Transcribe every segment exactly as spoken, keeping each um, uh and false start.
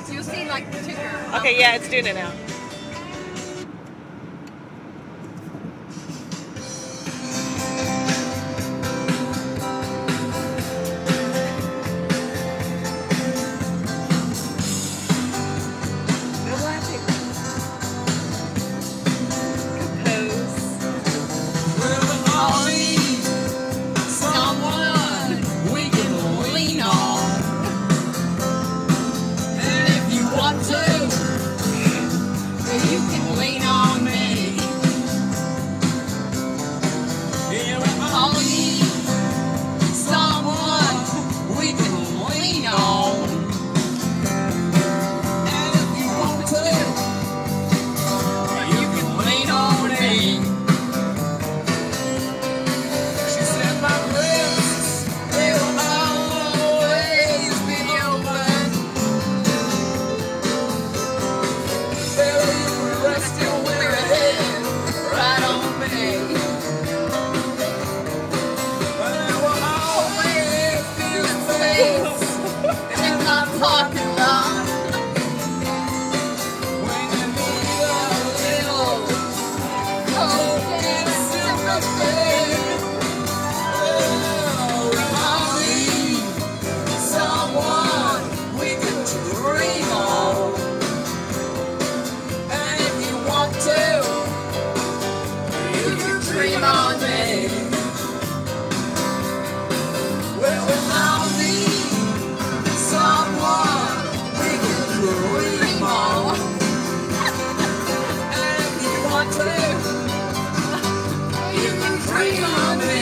You'll see like the ticker. Okay, yeah, it's doing it now. You can lean on me. All we need someone we can lean on. And if you want to, you can lean on me. She said my wrists, they will always be open. Rest your weary head right on me. There will always be a place in my parking lot when you need a little hope and sympathy. Oh, we all need someone we can dream on. Dream on me. Well, we all need someone we can dream on. And if you want to, you can dream on me.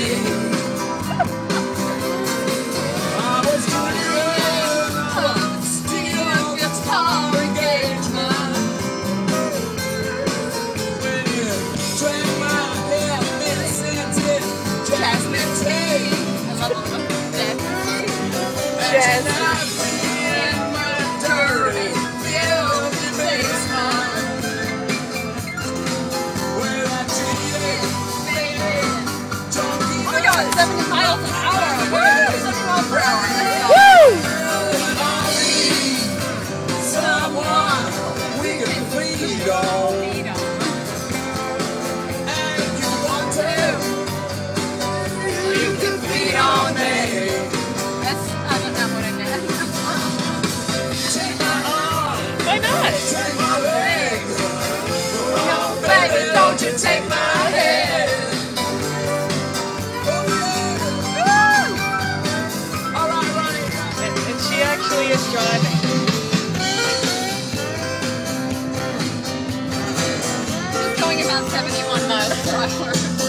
I was dreaming, stealing guitar engagement. When you drank my Jasmine tea. I love Jasmine tea. Jasmine in my dirty, filthy basement. Where I cheated, baby. Oh my God, seventy miles an hour. Woo! seventy miles per hour. Woo! Someone we can lean on. On me. That's, I don't know what I meant. Take my arm. Why not? Take my leg. No, baby, don't you take my head. Woo! All right, Ronnie. And, and she actually is driving. Just going about seventy-one miles per hour.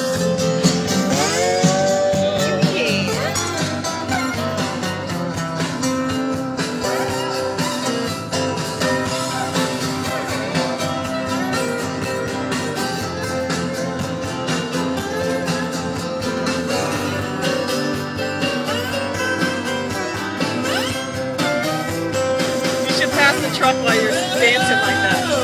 Pass the truck while you're dancing like that. Oh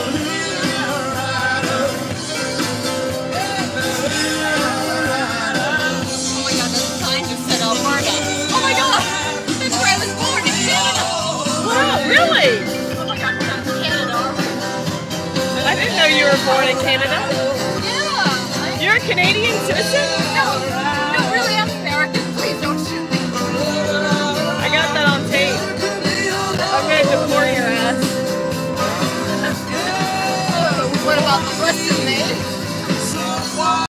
my God, that sign just said Alberta. Oh my God, that's where I was born, in Canada. Wow, really? Oh my God, that's Canada. I didn't know you were born in Canada. Yeah. You're a Canadian citizen? No, no, really, I'm American. Please don't shoot me. I got that on tape. I'm going to deport your ass. What about the rest of me?